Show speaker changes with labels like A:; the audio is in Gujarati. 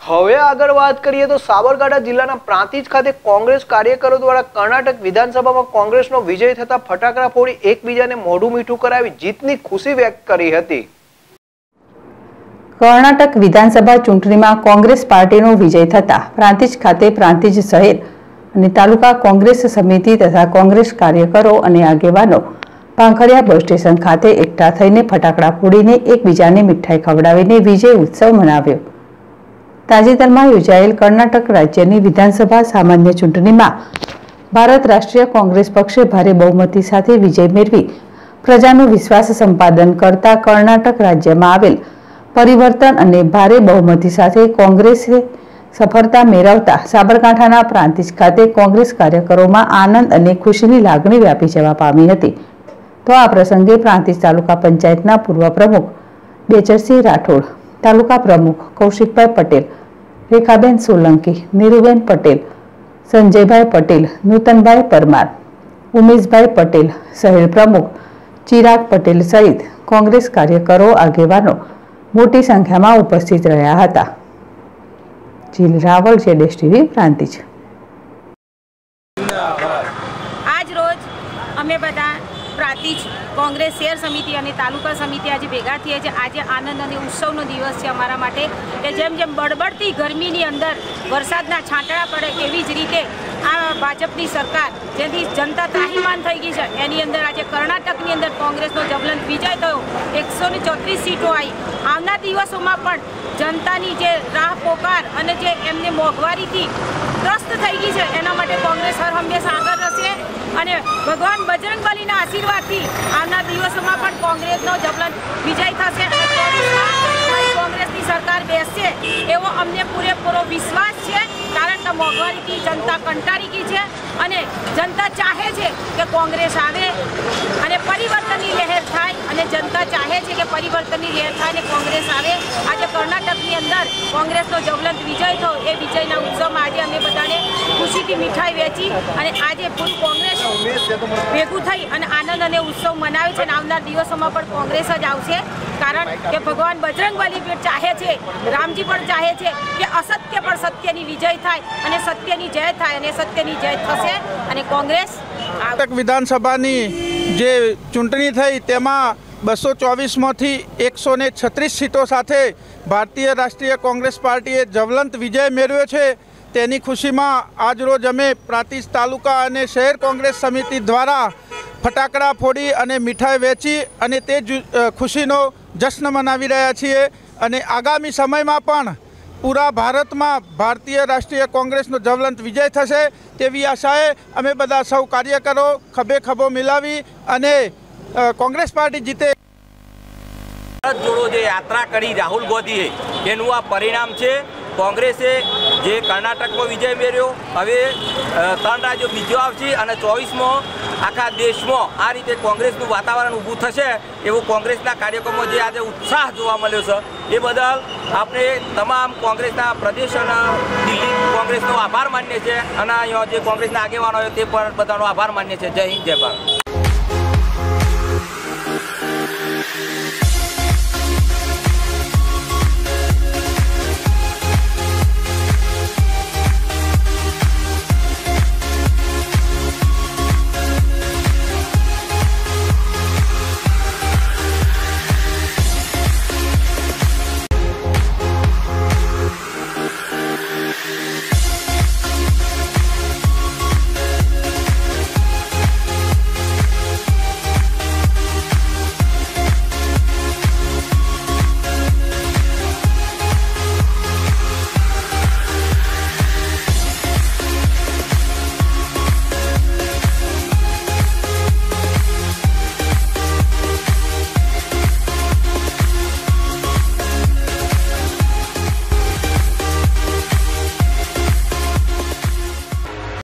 A: હવે આગળ વાત કરીએ તો સાબરકાંઠા જિલ્લાના પ્રાંતિજ ખાતે કોંગ્રેસ કાર્યકરો દ્વારા કર્ણાટક વિધાનસભામાં કોંગ્રેસનો વિજય થતા ફટાકડા ફોડી એકબીજાને મોઢું મીઠું કરાવી જીતની ખુશી વ્યક્ત કરી હતી।
B: કર્ણાટક વિધાનસભા ચૂંટણીમાં કોંગ્રેસ પાર્ટીનો વિજય થતા પ્રાંતિજ ખાતે પ્રાંતિજ શહેર અને તાલુકા કોંગ્રેસ સમિતિ તથા કોંગ્રેસ કાર્યકરો અને આગેવાનો પાંખડિયા બસ સ્ટેશન ખાતે એકઠા થઈને ફટાકડા ફોડીને એકબીજાને મીઠાઈ ખવડાવીને વિજય ઉત્સવ મનાવ્યો। તાજેતરમાં યોજાયેલ કર્ણાટક રાજ્યની વિધાનસભા સામાન્ય ચૂંટણીમાં ભારત રાષ્ટ્રીય કોંગ્રેસ પક્ષે ભારે બહુમતી સાથે વિજય મેળવી પ્રજાનો વિશ્વાસ સંપાદન કરતા કર્ણાટક રાજ્યમાં આવેલ પરિવર્તન અને ભારે બહુમતી સાથે કોંગ્રેસે સફળતા મેળવતા સાબરકાંઠાના પ્રાંતિજ ખાતે કોંગ્રેસ કાર્યકરોમાં આનંદ અને ખુશીની લાગણી વ્યાપી જવા પામી હતી। તો આ પ્રસંગે પ્રાંતિજ તાલુકા પંચાયતના પૂર્વ પ્રમુખ બેચરસિંહ રાઠોડ, તાલુકા પ્રમુખ કૌશિકભાઈ પટેલ, રેખાબેન સોલંકી, નીરુબેન પટેલ, સંજયભાઈ પટેલ, નૂતનભાઈ પરમાર, ઉમેશભાઈ પટેલ, શહેર પ્રમુખ ચિરાગ પટેલ સહિત કોંગ્રેસ કાર્યકરો આગેવાનો મોટી સંખ્યામાં ઉપસ્થિત રહ્યા હતા। જીલ રાવલ, જેડેશ ટીવી, પ્રાંતિજ।
C: આજ રોજ અમે બધા પ્રાંતિજ કોંગ્રેસ શહેર સમિતિ અને તાલુકા સમિતિ આજે ભેગા થયા છે। આજે આનંદ અને ઉત્સવનો દિવસ છે અમારા માટે કે જેમ જેમ બળબડતી ગરમીની અંદર વરસાદના છાંટણા પડે એવી જ રીતે આ ભાજપની સરકાર જેથી જનતા ત્રાહિમામ થઈ ગઈ છે એની અંદર આજે કર્ણાટકની અંદર કોંગ્રેસનો જબલંત વિજય થયો। 134 સીટો આવી। આવનાર દિવસોમાં પણ જનતાની જે રાહ પોકાર અને જે એમને મોંઘવારીથી ત્રસ્ત થઈ ગઈ છે એના માટે કોંગ્રેસ હર હંમેશા આગળ રહેશે અને ભગવાન બજરંગબલીના આશીર્વાદથી આવનાર દિવસોમાં પણ કોંગ્રેસનો જબલંત વિજય થશે અને કોંગ્રેસની સરકાર બેસશે એવો અમને પૂરેપૂરો વિશ્વાસ છે। કારણ કે મોંઘવારીથી જનતા કંટાળી ગઈ છે અને જનતા ચાહે છે કે કોંગ્રેસ આવે અને પરિવર્તનની લહેર થાય અને જનતા ચાહે છે કે પરિવર્તનની લહેર થાય અને કોંગ્રેસ આવે। આજે કર્ણાટકની અંદર કોંગ્રેસનો જબલંત વિજય થયો એ વિજયના ઉત્સવમાં આજે અમે બધાને ખુશીથી મીઠાઈ વેચી અને આજે પૂરું કોંગ્રેસ ભેગું થઈ અને આનંદ અને ઉત્સવ મનાવે છે અને આવનાર દિવસોમાં પણ કોંગ્રેસ જ આવશે। કારણ કે ભગવાન બજરંગબલી પણ ચાહે છે, રામજી પણ ચાહે છે કે અસત્ય પર સત્યની વિજય થાય અને સત્યની જય થાય અને સત્યની જય થશે અને કોંગ્રેસ
D: વિધાનસભાની જે ચૂંટણી થઈ તેમાં 224માંથી 136 સીટો સાથે ભારતીય રાષ્ટ્રીય કોંગ્રેસ પાર્ટીએ જ્વલંત વિજય મેળવ્યો છે। તેની ખુશીમાં આજરોજ અમે પ્રાંતિજ તાલુકા અને શહેર કોંગ્રેસ સમિતિ દ્વારા ફટાકડા ફોડી અને મીઠાઈ વેચી અને તે ખુશીનો જશ્ન મનાવી રહ્યા છીએ અને આગામી સમયમાં પણ પૂરા ભારતમાં ભારતીય રાષ્ટ્રીય કોંગ્રેસનો જ્વલંત વિજય થશે તેવી આશાએ અમે બધા સૌ કાર્યકરો ખભે ખભો મિલાવી અને કોંગ્રેસ પાર્ટી જીતે
E: ભારત જોડો જે યાત્રા કરી રાહુલ ગાંધીએ એનું આ પરિણામ છે। કોંગ્રેસે જે કર્ણાટકમાં વિજય મેળવ્યો, હવે 3 રાજ્યો બીજો આવશે અને 24માં આખા દેશમાં આ રીતે કોંગ્રેસનું વાતાવરણ ઊભું થશે એવું કોંગ્રેસના કાર્યક્રમમાં જે આજે ઉત્સાહ જોવા મળ્યો છે એ બદલ આપણે તમામ કોંગ્રેસના પ્રદેશ અને દિલ્હી કોંગ્રેસનો આભાર માનીએ છીએ અને અહીંયા જે કોંગ્રેસના આગેવાનો હોય તે પણ બધાનો આભાર માનીએ છીએ। જય હિન્દ, જય ભારત।